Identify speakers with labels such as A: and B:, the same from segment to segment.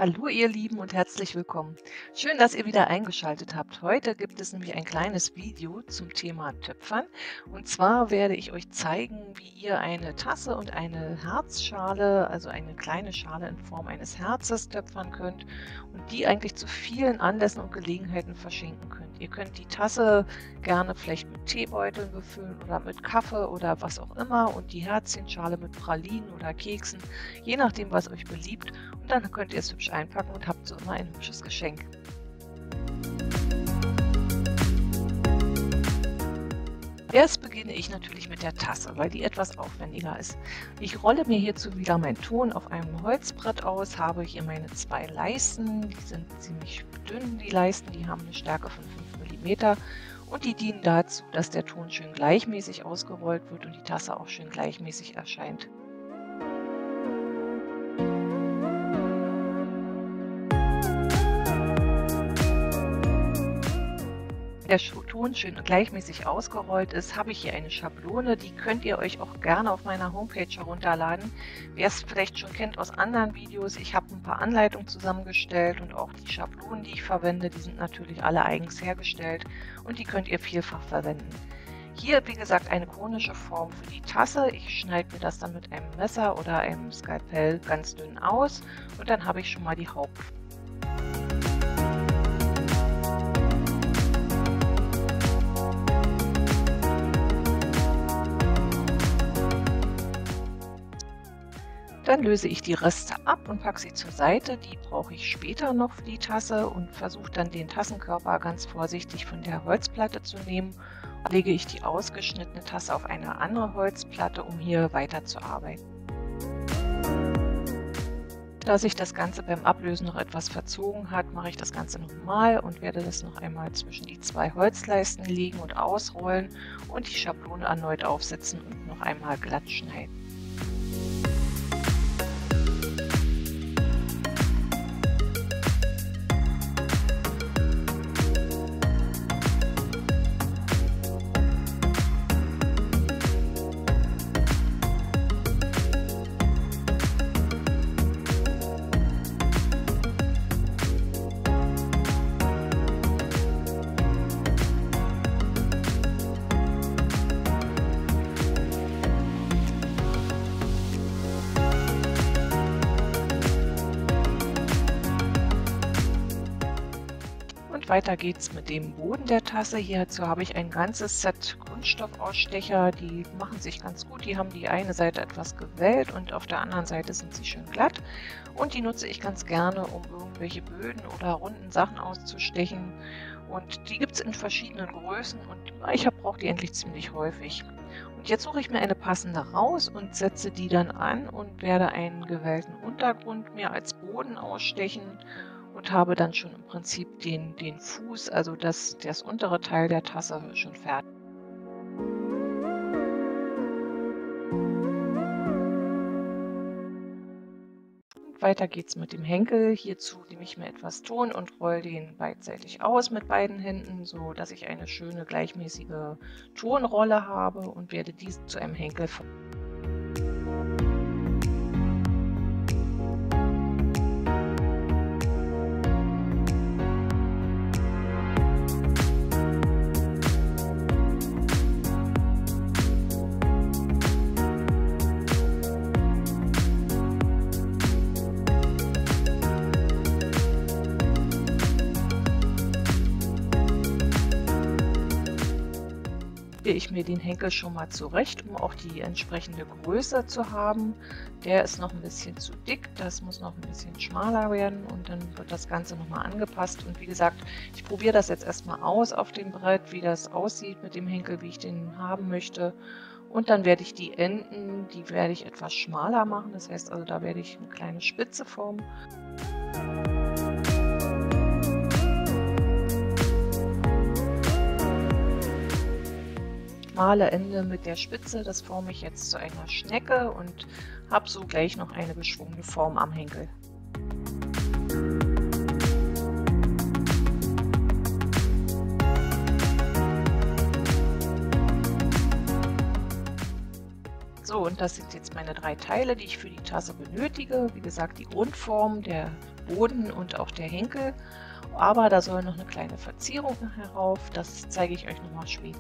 A: Hallo ihr Lieben und herzlich willkommen. Schön, dass ihr wieder eingeschaltet habt. Heute gibt es nämlich ein kleines Video zum Thema Töpfern. Und zwar werde ich euch zeigen, wie ihr eine Tasse und eine Herzschale, also eine kleine Schale in Form eines Herzes töpfern könnt und die eigentlich zu vielen Anlässen und Gelegenheiten verschenken könnt. Ihr könnt die Tasse gerne vielleicht mit Teebeuteln befüllen oder mit Kaffee oder was auch immer und die Herzchenschale mit Pralinen oder Keksen, je nachdem, was euch beliebt. Und dann könnt ihr es hübsch einpacken und habt so immer ein hübsches Geschenk. Erst beginne ich natürlich mit der Tasse, weil die etwas aufwendiger ist. Ich rolle mir hierzu wieder meinen Ton auf einem Holzbrett aus, habe hier meine zwei Leisten, die sind ziemlich dünn, die Leisten, die haben eine Stärke von 5 mm und die dienen dazu, dass der Ton schön gleichmäßig ausgerollt wird und die Tasse auch schön gleichmäßig erscheint. Der Ton schön gleichmäßig ausgerollt ist, habe ich hier eine Schablone, die könnt ihr euch auch gerne auf meiner Homepage herunterladen. Wer es vielleicht schon kennt aus anderen Videos, ich habe ein paar Anleitungen zusammengestellt und auch die Schablonen, die ich verwende, die sind natürlich alle eigens hergestellt und die könnt ihr vielfach verwenden. Hier, wie gesagt, eine konische Form für die Tasse. Ich schneide mir das dann mit einem Messer oder einem Skalpell ganz dünn aus und dann habe ich schon mal die Hauptform. Dann löse ich die Reste ab und packe sie zur Seite. Die brauche ich später noch für die Tasse und versuche dann den Tassenkörper ganz vorsichtig von der Holzplatte zu nehmen. Dann lege ich die ausgeschnittene Tasse auf eine andere Holzplatte, um hier weiterzuarbeiten. Da sich das Ganze beim Ablösen noch etwas verzogen hat, mache ich das Ganze nochmal und werde das noch einmal zwischen die zwei Holzleisten legen und ausrollen und die Schablone erneut aufsetzen und noch einmal glatt schneiden. Weiter geht's mit dem Boden der Tasse. Hierzu habe ich ein ganzes Set Kunststoffausstecher, die machen sich ganz gut. Die haben die eine Seite etwas gewellt und auf der anderen Seite sind sie schön glatt. Und die nutze ich ganz gerne, um irgendwelche Böden oder runden Sachen auszustechen. Und die gibt es in verschiedenen Größen und ich brauche die eigentlich ziemlich häufig. Und jetzt suche ich mir eine passende raus und setze die dann an und werde einen gewellten Untergrund mir als Boden ausstechen. Und habe dann schon im Prinzip den Fuß, also das untere Teil der Tasse schon fertig. Und weiter geht's mit dem Henkel. Hierzu nehme ich mir etwas Ton und rolle den beidseitig aus mit beiden Händen, so dass ich eine schöne gleichmäßige Tonrolle habe und werde diese zu einem Henkel formen. Ich mir den Henkel schon mal zurecht, um auch die entsprechende Größe zu haben. Der ist noch ein bisschen zu dick, das muss noch ein bisschen schmaler werden und dann wird das Ganze nochmal angepasst. Und wie gesagt, ich probiere das jetzt erstmal aus auf dem Brett, wie das aussieht mit dem Henkel, wie ich den haben möchte. Und dann werde ich die Enden, die werde ich etwas schmaler machen, das heißt also, da werde ich eine kleine Spitze formen. Schmale Ende mit der Spitze, das forme ich jetzt zu einer Schnecke und habe so gleich noch eine geschwungene Form am Henkel. So, und das sind jetzt meine 3 Teile, die ich für die Tasse benötige. Wie gesagt, die Grundform, der Boden und auch der Henkel, aber da soll noch eine kleine Verzierung herauf. Das zeige ich euch nochmal später.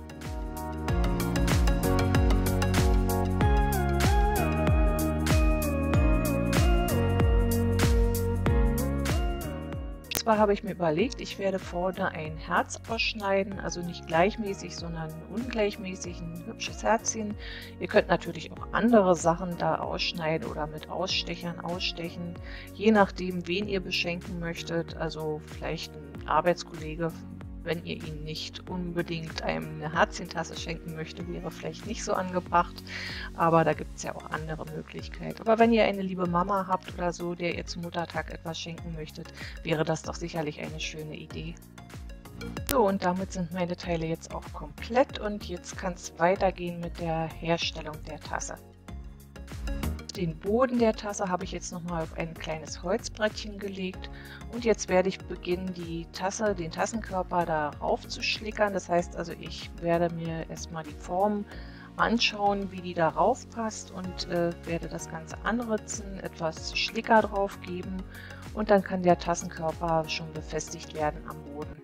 A: Zwar habe ich mir überlegt, ich werde vorne ein Herz ausschneiden, also nicht gleichmäßig, sondern ungleichmäßig, ein hübsches Herzchen. Ihr könnt natürlich auch andere Sachen da ausschneiden oder mit Ausstechern ausstechen, je nachdem, wen ihr beschenken möchtet. Also vielleicht ein Arbeitskollege, wenn ihr ihn nicht unbedingt eine Herzchentasse schenken möchte, wäre vielleicht nicht so angebracht, aber da gibt es ja auch andere Möglichkeiten. Aber wenn ihr eine liebe Mama habt oder so, der ihr zum Muttertag etwas schenken möchtet, wäre das doch sicherlich eine schöne Idee. So, und damit sind meine Teile jetzt auch komplett und jetzt kann es weitergehen mit der Herstellung der Tasse. Den Boden der Tasse habe ich jetzt nochmal auf ein kleines Holzbrettchen gelegt und jetzt werde ich beginnen, die Tasse, den Tassenkörper darauf zu schlickern. Das heißt also, ich werde mir erstmal die Form anschauen, wie die darauf passt und werde das Ganze anritzen, etwas Schlicker drauf geben und dann kann der Tassenkörper schon befestigt werden am Boden.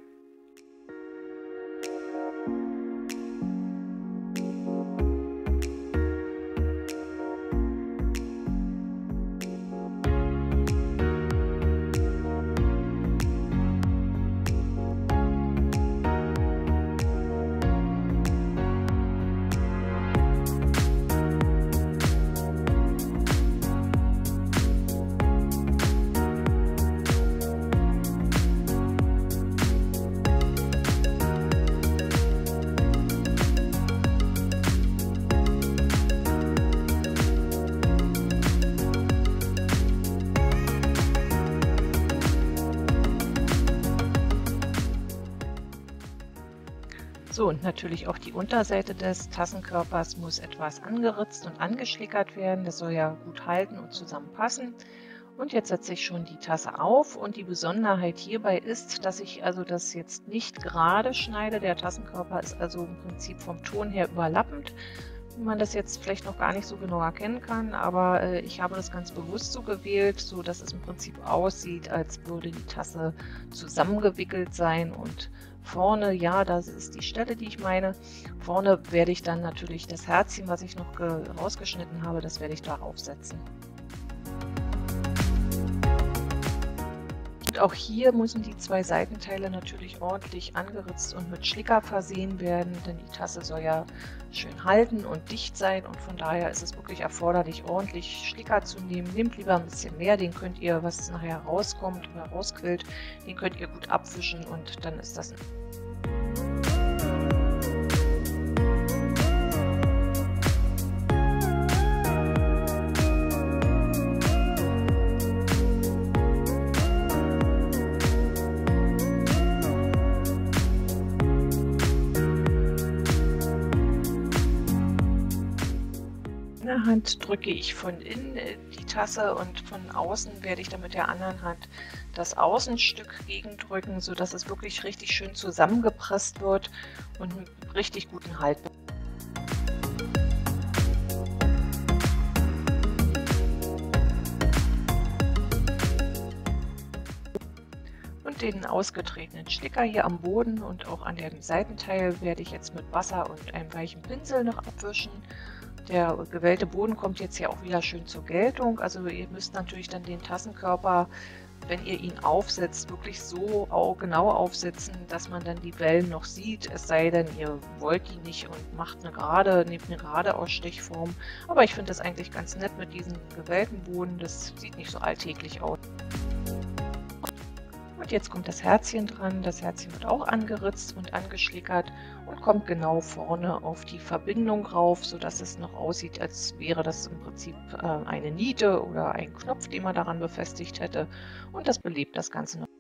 A: So, und natürlich auch die Unterseite des Tassenkörpers muss etwas angeritzt und angeschlickert werden. Das soll ja gut halten und zusammenpassen. Und jetzt setze ich schon die Tasse auf und die Besonderheit hierbei ist, dass ich also das jetzt nicht gerade schneide. Der Tassenkörper ist also im Prinzip vom Ton her überlappend, wie man das jetzt vielleicht noch gar nicht so genau erkennen kann, aber ich habe das ganz bewusst so gewählt, so dass es im Prinzip aussieht, als würde die Tasse zusammengewickelt sein und vorne, ja, das ist die Stelle, die ich meine. Vorne werde ich dann natürlich das Herzchen, was ich noch rausgeschnitten habe, das werde ich darauf setzen. Und auch hier müssen die zwei Seitenteile natürlich ordentlich angeritzt und mit Schlicker versehen werden, denn die Tasse soll ja schön halten und dicht sein und von daher ist es wirklich erforderlich, ordentlich Schlicker zu nehmen. Nehmt lieber ein bisschen mehr, den könnt ihr, was nachher rauskommt oder rausquillt, den könnt ihr gut abwischen und dann ist das einer Hand drücke ich von innen die Tasse und von außen werde ich dann mit der anderen Hand das Außenstück gegendrücken, sodass es wirklich richtig schön zusammengepresst wird und einen richtig guten Halt. Und den ausgetretenen Schlicker hier am Boden und auch an dem Seitenteil werde ich jetzt mit Wasser und einem weichen Pinsel noch abwischen. Der gewellte Boden kommt jetzt hier auch wieder schön zur Geltung. Also ihr müsst natürlich dann den Tassenkörper, wenn ihr ihn aufsetzt, wirklich so genau aufsetzen, dass man dann die Wellen noch sieht. Es sei denn, ihr wollt die nicht und nehmt eine gerade Ausstechform. Aber ich finde das eigentlich ganz nett mit diesem gewellten Boden. Das sieht nicht so alltäglich aus. Und jetzt kommt das Herzchen dran. Das Herzchen wird auch angeritzt und angeschlickert und kommt genau vorne auf die Verbindung rauf, sodass es noch aussieht, als wäre das im Prinzip eine Niete oder ein Knopf, den man daran befestigt hätte. Und das belebt das Ganze noch.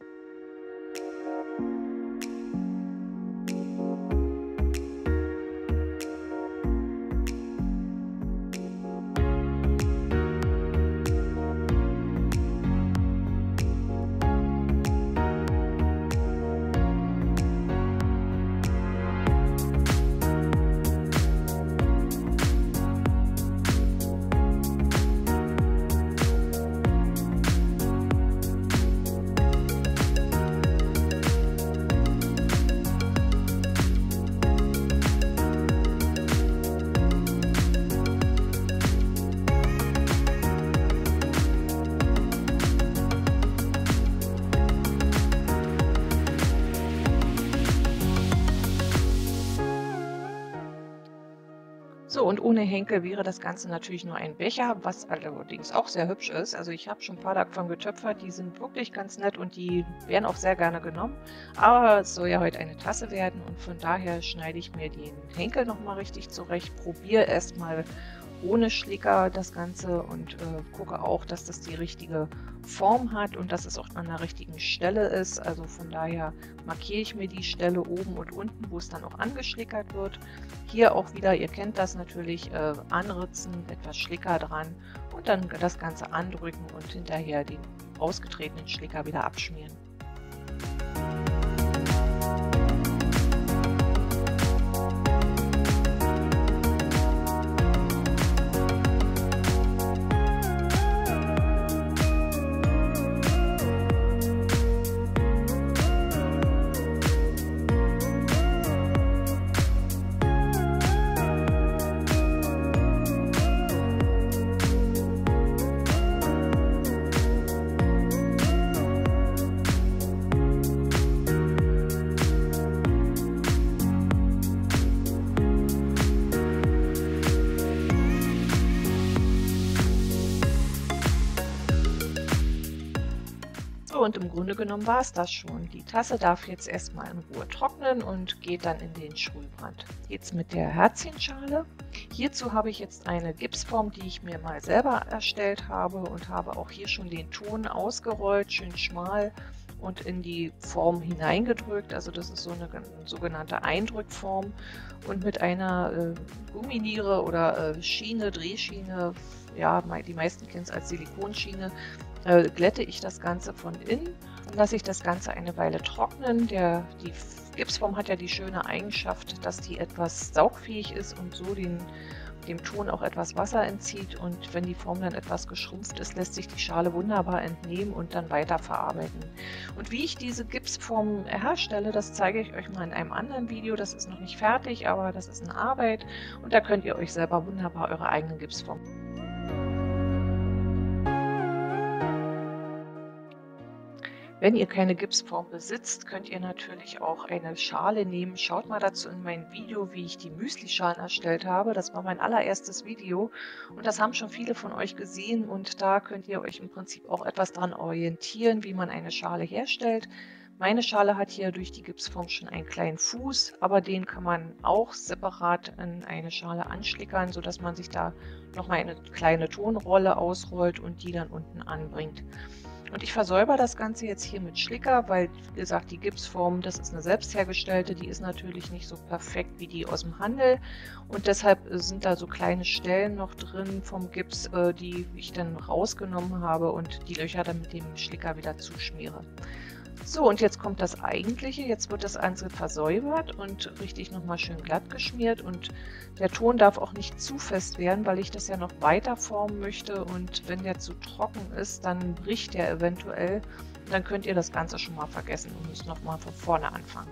A: So, und ohne Henkel wäre das Ganze natürlich nur ein Becher, was allerdings auch sehr hübsch ist. Also ich habe schon ein paar davon getöpfert, die sind wirklich ganz nett und die werden auch sehr gerne genommen. Aber es soll ja heute eine Tasse werden und von daher schneide ich mir den Henkel nochmal richtig zurecht. Probiere erstmal ohne Schlicker das Ganze und gucke auch, dass das die richtige Form hat und dass es auch an der richtigen Stelle ist. Also von daher markiere ich mir die Stelle oben und unten, wo es dann auch angeschlickert wird. Hier auch wieder, ihr kennt das natürlich, anritzen, etwas Schlicker dran und dann das Ganze andrücken und hinterher den ausgetretenen Schlicker wieder abschmieren. Und im Grunde genommen war es das schon. Die Tasse darf jetzt erstmal in Ruhe trocknen und geht dann in den Sprühbrand. Jetzt mit der Herzchenschale. Hierzu habe ich jetzt eine Gipsform, die ich mir mal selber erstellt habe und habe auch hier schon den Ton ausgerollt, schön schmal und in die Form hineingedrückt. Also das ist so eine sogenannte Eindrückform und mit einer Gumminiere oder Schiene, Drehschiene, ja, die meisten kennen es als Silikonschiene, glätte ich das Ganze von innen, dann lasse ich das Ganze eine Weile trocknen. Die Gipsform hat ja die schöne Eigenschaft, dass die etwas saugfähig ist und so dem Ton auch etwas Wasser entzieht. Und wenn die Form dann etwas geschrumpft ist, lässt sich die Schale wunderbar entnehmen und dann weiter verarbeiten. Und wie ich diese Gipsform herstelle, das zeige ich euch mal in einem anderen Video. Das ist noch nicht fertig, aber das ist eine Arbeit und da könnt ihr euch selber wunderbar eure eigenen Gipsformen. Wenn ihr keine Gipsform besitzt, könnt ihr natürlich auch eine Schale nehmen. Schaut mal dazu in mein Video, wie ich die Müsli-Schalen erstellt habe. Das war mein allererstes Video und das haben schon viele von euch gesehen und da könnt ihr euch im Prinzip auch etwas dran orientieren, wie man eine Schale herstellt. Meine Schale hat hier durch die Gipsform schon einen kleinen Fuß, aber den kann man auch separat in eine Schale anschlickern, sodass man sich da nochmal eine kleine Tonrolle ausrollt und die dann unten anbringt. Und ich versäubere das Ganze jetzt hier mit Schlicker, weil, wie gesagt, die Gipsform, das ist eine selbst hergestellte, die ist natürlich nicht so perfekt wie die aus dem Handel. Und deshalb sind da so kleine Stellen noch drin vom Gips, die ich dann rausgenommen habe und die Löcher dann mit dem Schlicker wieder zuschmiere. So, und jetzt kommt das Eigentliche. Jetzt wird das Ganze versäubert und richtig nochmal schön glatt geschmiert. Und der Ton darf auch nicht zu fest werden, weil ich das ja noch weiter formen möchte. Und wenn der zu trocken ist, dann bricht der eventuell. Dann könnt ihr das Ganze schon mal vergessen und müsst nochmal von vorne anfangen.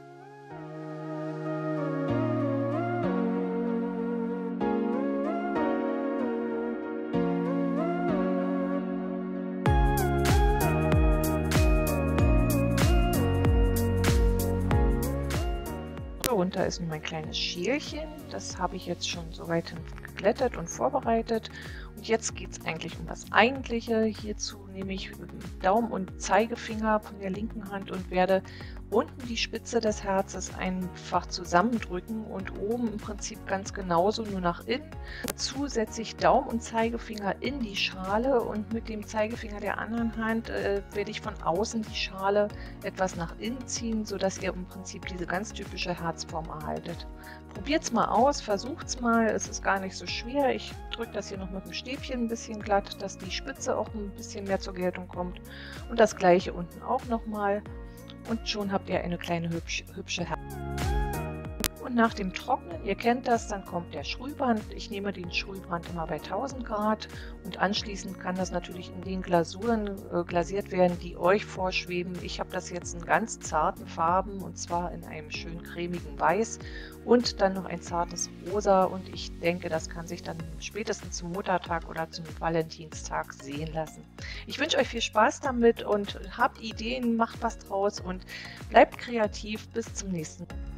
A: Und da ist mein kleines Schälchen, das habe ich jetzt schon soweit geglättet und vorbereitet. Und jetzt geht es eigentlich um das Eigentliche. Hierzu nehme ich Daumen und Zeigefinger von der linken Hand und werde unten die Spitze des Herzes einfach zusammendrücken und oben im Prinzip ganz genauso, nur nach innen. Dazu setze ich Daumen und Zeigefinger in die Schale und mit dem Zeigefinger der anderen Hand werde ich von außen die Schale etwas nach innen ziehen, sodass ihr im Prinzip diese ganz typische Herzform erhaltet. Probiert es mal aus, versucht es mal, es ist gar nicht so schwer. Ich drücke das hier noch mit dem Stäbchen ein bisschen glatt, dass die Spitze auch ein bisschen mehr zur Geltung kommt. Und das gleiche unten auch nochmal. Und schon habt ihr eine kleine hübsche Herz. Und nach dem Trocknen, ihr kennt das, dann kommt der Sprühbrand. Ich nehme den Sprühbrand immer bei 1000 Grad und anschließend kann das natürlich in den Glasuren glasiert werden, die euch vorschweben. Ich habe das jetzt in ganz zarten Farben und zwar in einem schön cremigen Weiß und dann noch ein zartes Rosa und ich denke, das kann sich dann spätestens zum Muttertag oder zum Valentinstag sehen lassen. Ich wünsche euch viel Spaß damit und habt Ideen, macht was draus und bleibt kreativ. Bis zum nächsten Mal.